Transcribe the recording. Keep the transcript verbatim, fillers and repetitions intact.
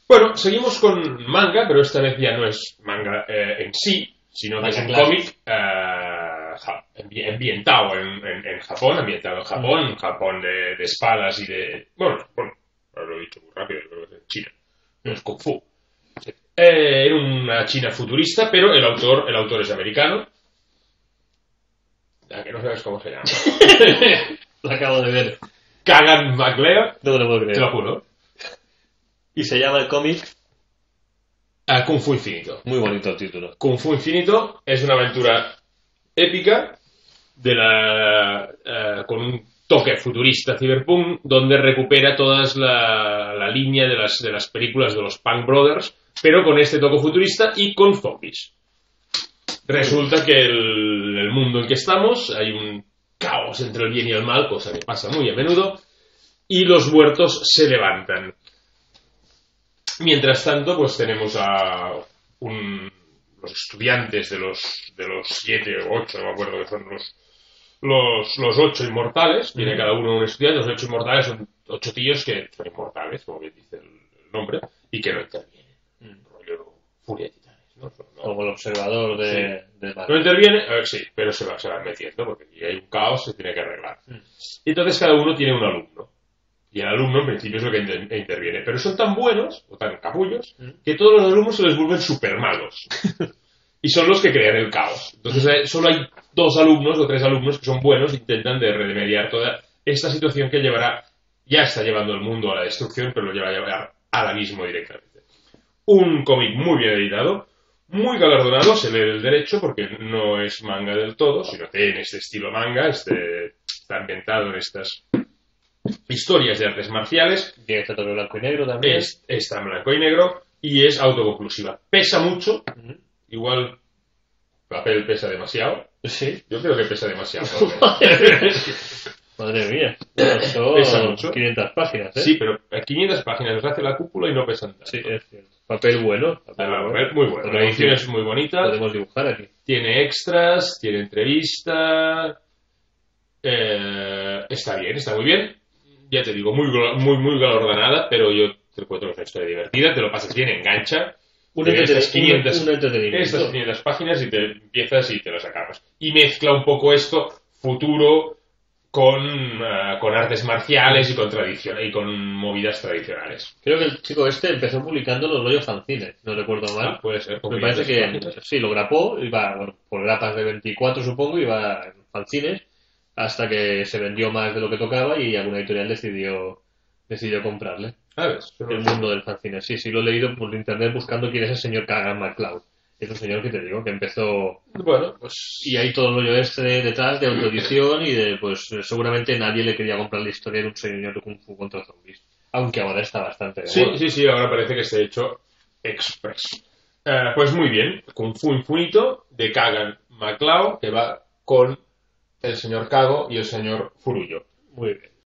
Bueno, seguimos con manga, pero esta vez ya no es manga eh, en sí, sino que es un cómic eh, ambientado en, en, en Japón, ambientado en Japón, mm. Japón de, de espadas y de... Bueno, Japón, lo he dicho muy rápido, creo que es en China, no es Kung Fu. Eh, en una China futurista, pero el autor, el autor es americano. Ya que no sabes cómo se llama. Lo acabo de ver. Kagan MacLeod. No me lo puedo creer. Te lo juro. Y se llama el cómic uh, Kung Fu Infinito. Muy bonito el título. Kung Fu Infinito es una aventura épica de la uh, con un toque futurista cyberpunk, donde recupera toda la, la línea de las, de las películas de los Punk Brothers, pero con este toque futurista y con zombies. Resulta que el, el mundo en que estamos hay un caos entre el bien y el mal, cosa que pasa muy a menudo, y los muertos se levantan. Mientras tanto, pues tenemos a un, los estudiantes de los de los siete o ocho, no me acuerdo que son los los, los ocho inmortales, tiene mm. cada uno un estudiante, los ocho inmortales son ocho tíos que son inmortales, como bien dice el, el nombre, y que no intervienen. Mm. Rollo Furia de Titanes, ¿no? No, como el observador de... Sí. de no interviene, a ver, sí, pero se va, se va metiendo, porque si hay un caos se tiene que arreglar. Mm. Y entonces cada uno tiene un alumno. Y el alumno, en principio, es lo que inter- interviene. Pero son tan buenos, o tan capullos, mm. que todos los alumnos se les vuelven súper malos. Y son los que crean el caos. Entonces, eh, solo hay dos alumnos o tres alumnos que son buenos e intentan de remediar toda esta situación que llevará, ya está llevando el mundo a la destrucción, pero lo lleva a llevar al abismo directamente. Un cómic muy bien editado, muy galardonado, se lee del derecho, porque no es manga del todo, sino que tiene este estilo manga, este, está ambientado en estas... historias de artes marciales. Tiene está todo en blanco y negro también. Es, está en blanco y negro y es autoconclusiva. Pesa mucho. Uh-huh. Igual papel pesa demasiado. Sí. Yo creo que pesa demasiado. Madre mía. Bueno, son pesa mucho. quinientas páginas, ¿eh? Sí, pero quinientas páginas nos hace la cúpula y no pesan tanto. Sí, es cierto. Papel bueno. Papel, papel bueno. Muy bueno. La edición es muy bonita. Podemos dibujar aquí. Tiene extras, tiene entrevista. Eh, está bien, está muy bien. Ya te digo, muy, muy, muy galardonada, pero yo te encuentro que es una historia divertida, te lo pasas bien, engancha. Un estas quinientas, un, un estas quinientas páginas y te empiezas y te las acabas. Y mezcla un poco esto, futuro, con, uh, con artes marciales y con tradición, y con movidas tradicionales. Creo que el chico este empezó publicando los rollos fanzines, no recuerdo mal. Ah, puede ser. Me parece que páginas. Sí, lo grapó, iba bueno, por grapas de veinticuatro supongo, iba en fanzines, hasta que se vendió más de lo que tocaba y alguna editorial decidió decidió comprarle. Ah, ¿ves? El mundo del fanzine. Sí, sí, lo he leído por internet buscando quién es el señor Kagan MacLeod. Es un señor que te digo que empezó... Bueno, pues... Y hay todo el rollo este detrás de autoedición y de, pues, seguramente nadie le quería comprar la historia de un señor de Kung Fu contra zombies. Aunque ahora está bastante de Sí, moda. sí, sí, ahora parece que se ha hecho express. Uh, pues muy bien, Kung Fu Infinito de Kagan MacLeod, que va con el señor Kago y el señor Furullo. Muy bien.